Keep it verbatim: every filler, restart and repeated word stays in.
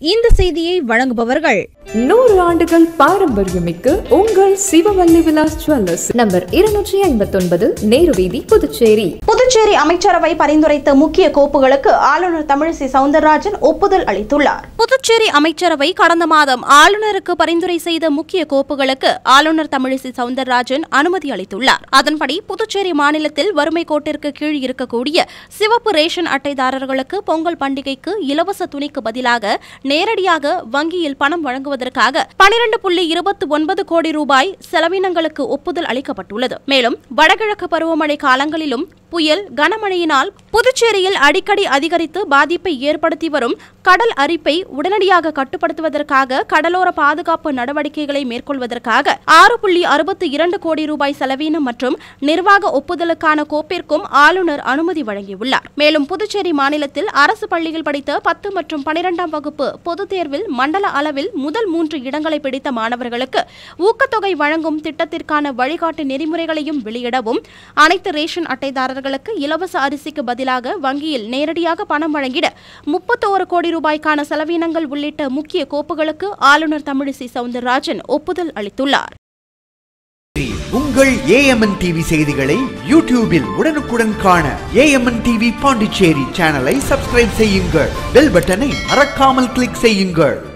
இந்த செய்தியை வழங்குபவர்கள் நூறு ஆண்டுகள் பாரம்பரியமிக்க உங்கள் சிவவல்லி விலாஸ் ஜுவல்லர்ஸ், நம்பர் இருநூற்றி ஐம்பத்தி ஒன்பது, நேரு வீதி, புதுச்சேரி. புதுச்சேரி அமைச்சரவை பரிந்துரைத்த முக்கிய கோப்புகளுக்கு ஆளுநர் தமிழிசை சவுந்தரராஜன் ஒப்புதல் அளித்துள்ளார். புதுச்சேரி அமைச்சரவை கடந்த மாதம் ஆளுநருக்கு பரிந்துரை செய்த முக்கிய கோப்புகளுக்கு ஆளுநர் தமிழிசை சவுந்தரராஜன் அனுமதி அளித்துள்ளார். அதன்படி புதுச்சேரி மாநிலத்தில் வறுமை கோட்டிற்கு கீழ் இருக்கக்கூடிய சிவப்பு ரேஷன் அட்டைதாரர்களுக்கு பொங்கல் பண்டிகைக்கு இலவச துணிக்கு பதிலாக நேரடியாக வங்கியில் பணம் வழங்குவதற்காக பனிரண்டு புள்ளி இருபத்தி ஒன்பது கோடி ரூபாய் செலவினங்களுக்கு ஒப்புதல் அளிக்கப்பட்டுள்ளது. மேலும் வடகிழக்கு பருவமழை காலங்களிலும் புயல் கனமழையினால் புதுச்சேரியில் அடிக்கடி அதிகரித்து பாதிப்பை ஏற்படுத்தி வரும் கடல் அரிப்பை உடனடியாக கட்டுப்படுத்துவதற்காக கடலோர பாதுகாப்பு நடவடிக்கைகளை மேற்கொள்வதற்காக ஆறு புள்ளி அறுபத்தி இரண்டு கோடி ரூபாய் செலவீனம் மற்றும் நிர்வாக ஒப்புதலுக்கான கோப்பிற்கும் ஆளுநர் அனுமதி வழங்கியுள்ளார். மேலும் புதுச்சேரி மாநிலத்தில் அரசு பள்ளியில் படித்த பத்து மற்றும் பனிரெண்டாம் வகுப்பு பொதுத் தேர்வில் மண்டல அளவில் முதல் மூன்று இடங்களை பிடித்த மாணவர்களுக்கு ஊக்கத்தொகை வழங்கும் திட்டத்திற்கான வழிகாட்டு நெறிமுறைகளையும் வெளியிடவும், அனைத்து ரேஷன் அட்டைதாரர்கள் இலவச அரிசிக்கு பதிலாக வங்கியில் நேரடியாக பணம் வழங்கிட முப்பத்தோரு கோடி ரூபாய்க்கான செலவினங்கள் உள்ளிட்ட முக்கிய கோப்புகளுக்கு ஆளுநர் தமிழிசை சவுந்தரராஜன் ஒப்புதல் அளித்துள்ளார். உங்கள் A M N T V செய்திகளை யூடியூபில் உடனுக்குடன் காண A M N T V Pondicherry சேனலை சப்ஸ்கிரைப் செய்யுங்கள். பெல் பட்டனை மறக்காமல் கிளிக் செய்யுங்கள்.